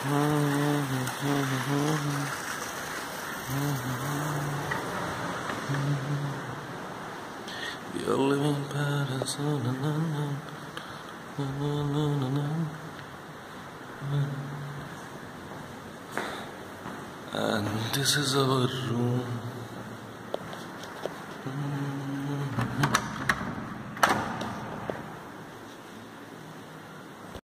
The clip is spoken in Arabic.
You're living paradise, and this is our room.